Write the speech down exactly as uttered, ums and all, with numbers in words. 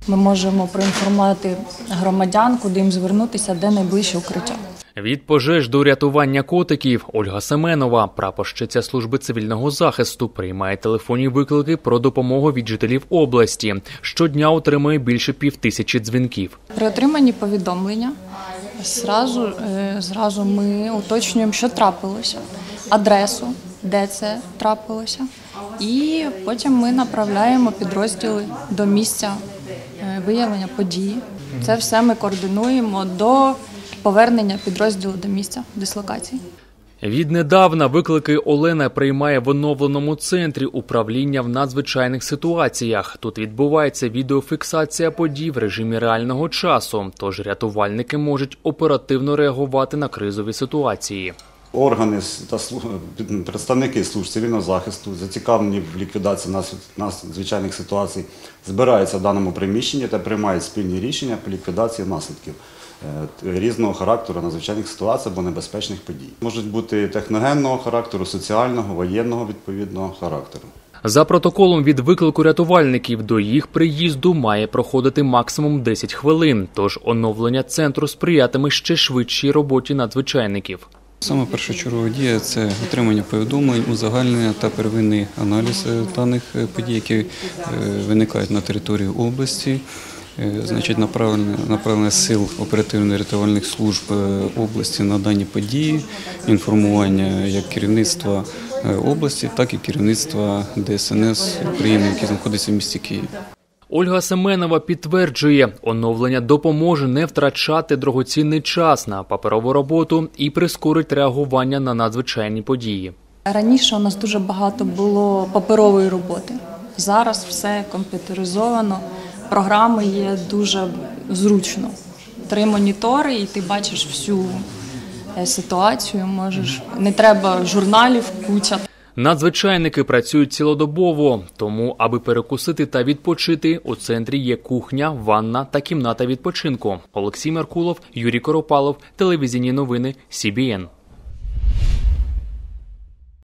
Ми можемо проінформувати громадян, куди їм звернутися, де найближче укриття. Від пожеж до рятування котиків Ольга Семенова, прапорщиця служби цивільного захисту, приймає телефонні виклики про допомогу від жителів області. Щодня отримує більше півтисячі дзвінків. При отриманні повідомлення зразу, зразу ми уточнюємо, що трапилося, адресу, де це трапилося, і потім ми направляємо підрозділи до місця виявлення події. Це все ми координуємо до повернення підрозділу до місця дислокації. Віднедавна виклики Олена приймає в оновленому центрі управління в надзвичайних ситуаціях. Тут відбувається відеофіксація подій в режимі реального часу, тож рятувальники можуть оперативно реагувати на кризові ситуації. Органи та представники служб цивільного захисту, зацікавлені в ліквідації надзвичайних ситуацій, збираються в даному приміщенні та приймають спільні рішення по ліквідації наслідків різного характеру надзвичайних ситуацій або небезпечних подій. Можуть бути техногенного характеру, соціального, воєнного відповідного характеру. За протоколом від виклику рятувальників до їх приїзду має проходити максимум десять хвилин, тож оновлення центру сприятиме ще швидшій роботі надзвичайників. Саме першочергова дія – це отримання повідомлень, узагальнення та первинний аналіз даних подій, які виникають на території області. Значить, направлення, направлення сил оперативно-рятувальних служб області на дані події, інформування як керівництва області, так і керівництва Де Ес Ен Ес України, яке знаходиться в місті Києві. Ольга Семенова підтверджує, оновлення допоможе не втрачати дорогоцінний час на паперову роботу і прискорить реагування на надзвичайні події. Раніше у нас дуже багато було паперової роботи. Зараз все комп'ютеризовано, програми є дуже зручно. Три монітори і ти бачиш всю ситуацію, можеш, не треба журналів куча. Надзвичайники працюють цілодобово, тому, аби перекусити та відпочити, у центрі є кухня, ванна та кімната відпочинку. Олексій Меркулов, Юрій Коропалов, телевізійні новини Сі Бі Ен.